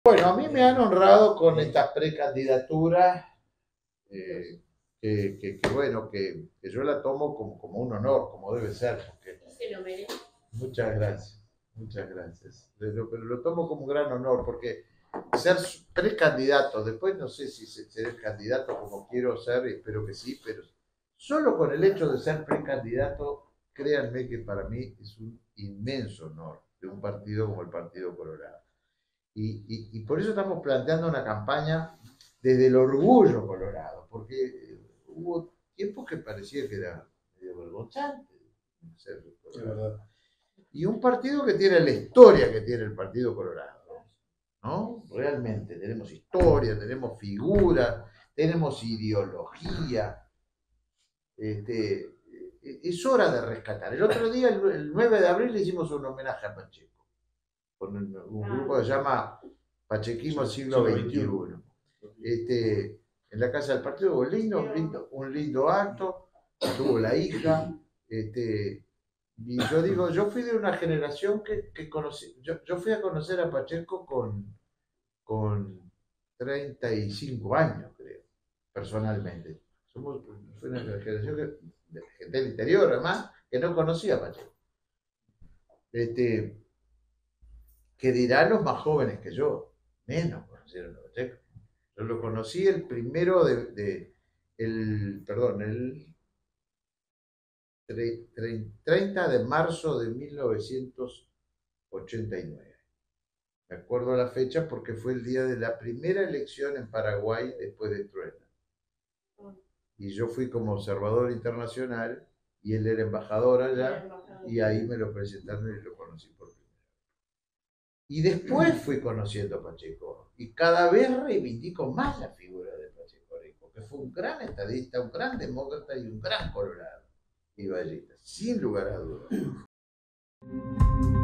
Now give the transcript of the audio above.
Bueno, a mí me han honrado con estas precandidaturas, bueno, que yo la tomo como un honor, como debe ser, porque Se lo merece. muchas gracias, muchas gracias. Pero lo tomo como un gran honor, porque ser precandidato, después no sé si seré candidato como quiero ser, espero que sí, pero solo con el hecho de ser precandidato, créanme que para mí es un inmenso honor de un partido como el Partido Colorado. Y por eso estamos planteando una campaña desde el orgullo colorado, porque hubo tiempos que parecía que era medio vergonzante ser colorado. Y un partido que tiene la historia que tiene el Partido Colorado, ¿no? Realmente tenemos historia, tenemos figura, tenemos ideología. Es hora de rescatar. El otro día, el 9 de abril, le hicimos un homenaje a Pacheco, con un grupo que se llama Pachequismo Siglo XXI. En la Casa del Partido hubo un lindo acto, tuvo la hija, y yo digo, yo fui de una generación que conocí, yo fui a conocer a Pacheco con 35 años, creo, personalmente. Fue una generación de gente del interior, además, que no conocía a Pacheco. Este, que dirán los más jóvenes que yo, menos conocieron a Pacheco. Yo lo conocí el primero el 30 de marzo de 1989. Me acuerdo la fecha porque fue el día de la primera elección en Paraguay después de Truena. Y yo fui como observador internacional y él era embajador allá y ahí me lo presentaron y lo conocí por primera vez. Y después fui conociendo a Pacheco y cada vez reivindico más la figura de Pacheco Areco, que fue un gran estadista, un gran demócrata y un gran colorado y ballista, sin lugar a dudas.